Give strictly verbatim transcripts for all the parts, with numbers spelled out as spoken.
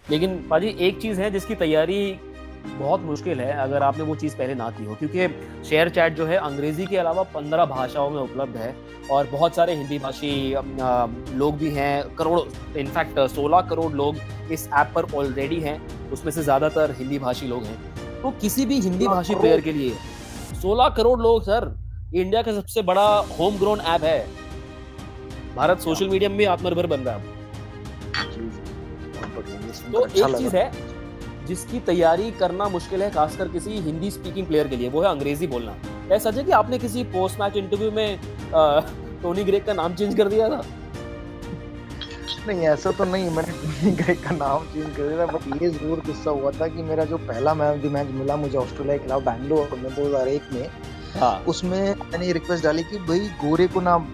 लेकिन पाजी एक चीज है जिसकी तैयारी बहुत मुश्किल है अगर आपने वो चीज़ पहले ना की हो, क्योंकि शेयर चैट जो है अंग्रेजी के अलावा पंद्रह भाषाओं में उपलब्ध है और बहुत सारे हिंदी भाषी लोग भी हैं, करोड़, इनफैक्ट सोलह करोड़ लोग इस ऐप पर ऑलरेडी हैं, उसमें से ज़्यादातर हिंदी भाषी लोग हैं। तो किसी भी हिंदी भाषी प्लेयर के लिए सोलह करोड़ लोग सर, इंडिया का सबसे बड़ा होम ग्रोन ऐप है। भारत सोशल मीडिया में भी आत्मनिर्भर बन रहा है। तो एक चीज है जिसकी तैयारी करना मुश्किल है, खासकर किसी हिंदी स्पीकिंग प्लेयर के लिए, वो है अंग्रेजी बोलना। क्या सच है कि आपने किसी पोस्ट मैच इंटरव्यू में टोनी ग्रेग का नाम चेंज कर दिया था? नहीं, ऐसा तो नहीं, मैंने टोनी ग्रेग का नाम चेंज कर दिया था, बट ये जरूर किस्सा हुआ था कि मेरा जो पहला मैच द मैच मिला मुझे ऑस्ट्रेलिया के खिलाफ बैंगलोर में दो हज़ार एक में, हाँ। उसमें मैंने ये रिक्वेस्ट डाली कि भाई गोरे को ना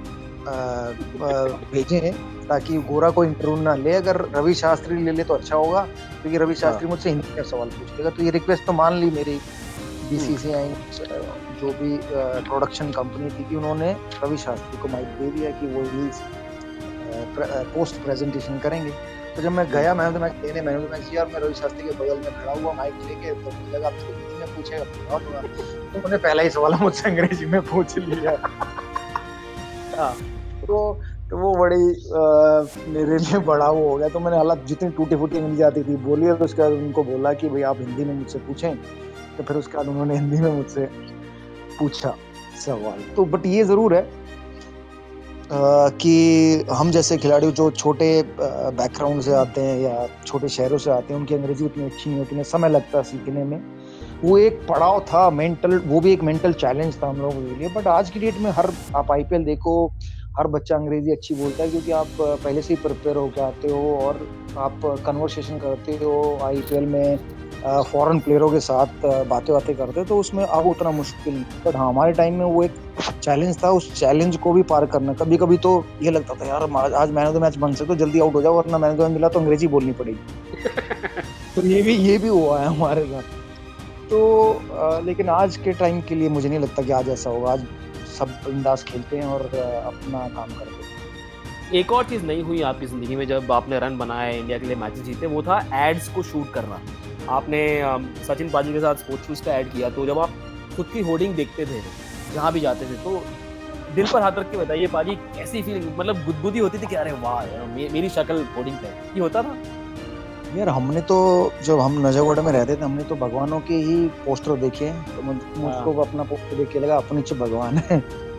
भेजें ताकि गोरा को इंटरव्यू ना ले, अगर रवि शास्त्री ले ले तो अच्छा होगा, क्योंकि रवि शास्त्री मुझसे हिंदी में सवाल पूछेगा। तो ये रिक्वेस्ट तो मान ली मेरी बीसीसीआई जो भी प्रोडक्शन कंपनी थी कि उन्होंने रवि शास्त्री को माइक दे दिया कि वो ही पोस्ट प्रेजेंटेशन करेंगे। तो जब मैं गया मैन ऑफ द मैच देने, मैन ऑफ द मैच दिया और मैं रवि शास्त्री के बगल में खड़ा हुआ माइक लेके, तो मुझे लगा आपसे हिंदी में पूछेगा तो उन्होंने पहला ही सवाल मुझसे अंग्रेजी में पूछ लिया। तो तो वो बड़ी आ, मेरे लिए बड़ा वो हो गया। तो मैंने हालात जितनी टूटी फूटी मिल जाती थी बोली, और उसके बाद उनको बोला कि भाई आप हिंदी में मुझसे पूछें, तो फिर उसके बाद उन्होंने हिंदी में मुझसे पूछा सवाल। तो बट ये जरूर है आ, कि हम जैसे खिलाड़ी जो छोटे बैकग्राउंड से आते हैं या छोटे शहरों से आते हैं, उनकी अंग्रेजी उतनी अच्छी नहीं होती है, समय लगता है सीखने में। वो एक पड़ाव था मेंटल, वो भी एक मेंटल चैलेंज था हम लोगों के लिए। बट आज की डेट में हर आप आईपीएल देखो, हर बच्चा अंग्रेजी अच्छी बोलता है, क्योंकि आप पहले से ही प्रिपेयर होकर आते हो और आप कन्वर्सेशन करते हो आईपीएल में फॉरेन प्लेयरों के साथ, बातें बातें करते हो, तो उसमें अब उतना मुश्किल नहीं। बट हाँ, हमारे टाइम में वो एक चैलेंज था, उस चैलेंज को भी पार करना। कभी कभी तो ये लगता था यार आज मैन ऑफ द मैच बन सकते, तो जल्दी आउट हो जाओ, वरना मैन ऑफ द मैच मिला तो अंग्रेजी बोलनी पड़ेगी। तो ये भी ये भी हुआ है हमारे साथ। तो आ, लेकिन आज के टाइम के लिए मुझे नहीं लगता कि आज ऐसा होगा। आज सब बिंदास खेलते हैं और अपना काम करते हैं। एक और चीज नहीं हुई आपकी जिंदगी में जब आपने रन बनाए, इंडिया के लिए मैचेस जीते, वो था एड्स को शूट करना। आपने सचिन पाजी के साथ स्पोर्ट्स शूज का ऐड किया, तो जब आप खुद की होर्डिंग देखते थे जहाँ भी जाते थे, तो दिल पर हाथ रख के बताइए पाजी, कैसी फीलिंग, मतलब गुदगुदी होती थी कि अरे वाह मेरी शक्ल होर्डिंग पे, ये होता था? यार हमने तो जब हम नजरगढ़ में रहते थे, हमने तो भगवानों के ही पोस्टर देखे, तो मुझको अपना पोस्टर देख के लगा अपने नीचे भगवान है।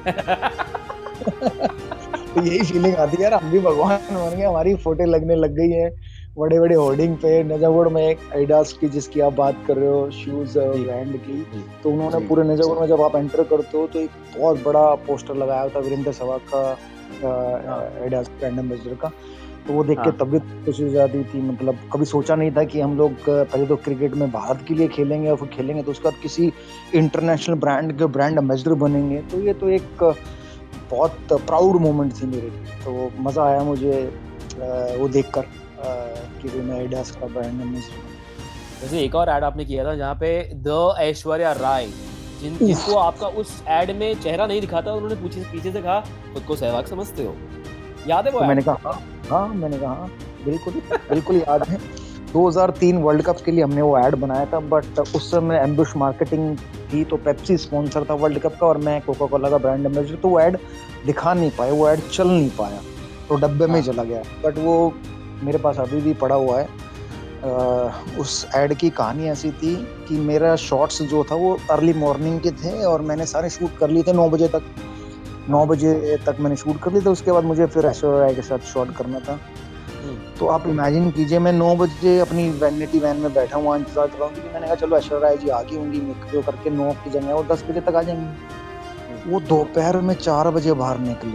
तो यही फीलिंग आती है यार, हम भी भगवान बन गए, हमारी फोटो लगने लग गई है बड़े बड़े होर्डिंग पे। नजरगढ़ में एक एडिडास की जिसकी आप बात कर रहे हो, शूज ब्रांड की, तो उन्होंने पूरे नजरगढ़ में जब आप एंटर करते हो तो एक बहुत बड़ा पोस्टर लगाया था वीरेंद्र सहवाग का, एडिडास ब्रांड एम्बेसडर का। तो वो देख के तबीयत खुशी हो जाती थी। मतलब कभी सोचा नहीं था कि हम लोग पहले तो क्रिकेट में भारत के लिए खेलेंगे और फिर खेलेंगे तो उसके बाद किसी इंटरनेशनल ब्रांड के ब्रांड एम्बेसडर बनेंगे। तो ये तो एक बहुत प्राउड मोमेंट थी मेरे लिए। तो मज़ा आया मुझे वो देखकर कि मैं एडिडास का ब्रांड एम्बेसडर। वैसे एक और ऐड आपने किया था जहाँ पे द ऐश्वर्या राय, जिन जिसको आपका उस ऐड में चेहरा नहीं दिखा था, उन्होंने पूछे पीछे से कहा खुद को सहवाग समझते हो, याद है वो? तो मैंने कहा हाँ, मैंने कहा बिल्कुल बिल्कुल याद है। दो हज़ार तीन वर्ल्ड कप के लिए हमने वो ऐड बनाया था, बट उस समय एम्बुश मार्केटिंग थी, तो पेप्सी स्पॉन्सर था वर्ल्ड कप का और मैं कोका कोला का ब्रांड एम्बेसडर, तो वो ऐड दिखा नहीं पाए, वो ऐड चल नहीं पाया, तो डब्बे में चला गया। बट वो मेरे पास अभी भी पड़ा हुआ है। आ, उस ऐड की कहानी ऐसी थी कि मेरा शॉट्स जो था वो अर्ली मॉर्निंग के थे और मैंने सारे शूट कर लिए थे नौ बजे तक नौ बजे तक मैंने शूट कर लिया था। उसके बाद मुझे फिर ऐश्वर्या राय के साथ शॉट करना था। तो आप इमेजिन कीजिए, मैं नौ बजे अपनी वैनिटी वैन में बैठा हुआ इंतजार कर रहा हूँ, क्योंकि मैंने कहा चलो ऐश्वर्या राय जी आ गई होंगी, मेकअप करके नौ की जगह वो दस बजे तक आ जाएंगी। वो दोपहर में चार बजे बाहर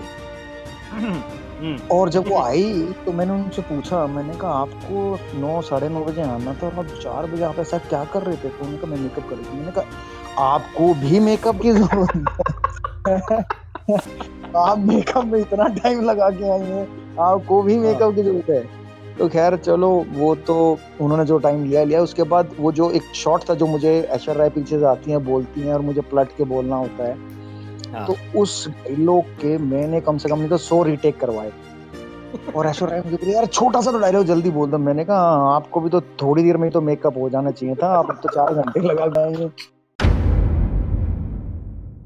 निकली और जब वो आई तो मैंने उनसे पूछा, मैंने कहा आपको नौ साढ़े नौ बजे आना था और अब चार बजे आप ऐसा क्या कर रहे थे? तो उन्होंने कहा मैं मेकअप कर रही थी। मैंने कहा आपको भी मेकअप की जरूरत है? आप मेकअप में इतना टाइम लगा के आई हैं, आपको भी मेकअप की जरूरत है? तो खैर चलो, वो तो उन्होंने जो टाइम लिया लिया। उसके बाद वो जो एक शॉट था जो मुझे ऐश्वर्या राय पीछे से आती हैं, बोलती हैं और मुझे पलट के बोलना होता है, हाँ। तो उस डायलॉग के मैंने कम से कम नहीं तो सौ रीटेक करवाए और ऐश्वर्या राय मुझे बोली, यार छोटा सा तो डायलॉग जल्दी बोल दो। मैंने कहा आपको भी तो थोड़ी देर में ही तो मेकअप हो जाना चाहिए था, आप तो चार घंटे लगा गए।